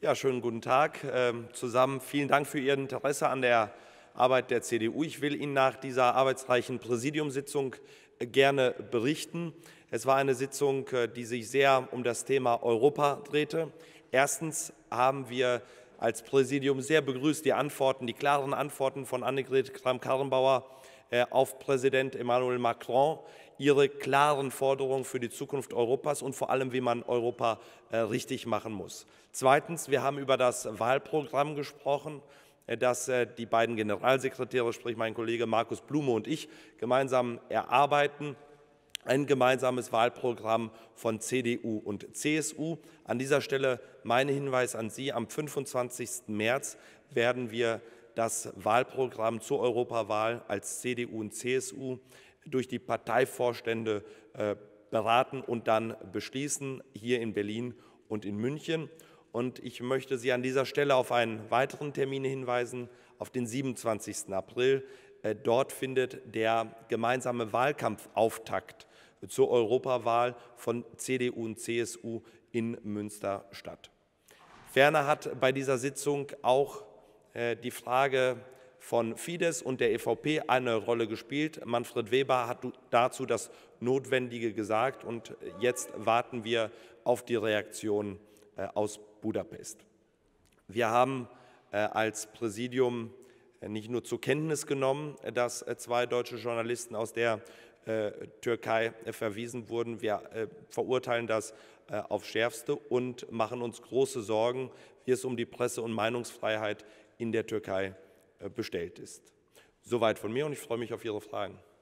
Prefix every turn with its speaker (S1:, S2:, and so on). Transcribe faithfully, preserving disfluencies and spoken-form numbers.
S1: Ja, schönen guten Tag ähm, zusammen. Vielen Dank für Ihr Interesse an der Arbeit der C D U. Ich will Ihnen nach dieser arbeitsreichen Präsidiumssitzung äh, gerne berichten. Es war eine Sitzung, äh, die sich sehr um das Thema Europa drehte. Erstens haben wir als Präsidium sehr begrüßt die Antworten, die klaren Antworten von Annegret Kramp-Karrenbauer äh, auf Präsident Emmanuel Macron, ihre klaren Forderungen für die Zukunft Europas und vor allem, wie man Europa äh, richtig machen muss. Zweitens, wir haben über das Wahlprogramm gesprochen, äh, das äh, die beiden Generalsekretäre, sprich mein Kollege Markus Blume und ich, gemeinsam erarbeiten. Ein gemeinsames Wahlprogramm von C D U und C S U. An dieser Stelle mein Hinweis an Sie: Am fünfundzwanzigsten März werden wir das Wahlprogramm zur Europawahl als C D U und C S U durch die Parteivorstände äh, beraten und dann beschließen, hier in Berlin und in München. Und ich möchte Sie an dieser Stelle auf einen weiteren Termin hinweisen, auf den siebenundzwanzigsten April. Äh, dort findet der gemeinsame Wahlkampfauftakt zur Europawahl von C D U und C S U in Münster statt. Ferner hat bei dieser Sitzung auch äh, die Frage von Fidesz und der E V P eine Rolle gespielt. Manfred Weber hat dazu das Notwendige gesagt, und jetzt warten wir auf die Reaktion äh, aus Budapest. Wir haben äh, als Präsidium äh, nicht nur zur Kenntnis genommen, dass äh, zwei deutsche Journalisten aus der äh, Türkei äh, verwiesen wurden. Wir äh, verurteilen das äh, aufs Schärfste und machen uns große Sorgen, wie es um die Presse- und Meinungsfreiheit in der Türkei bestellt ist. Soweit von mir, und ich freue mich auf Ihre Fragen.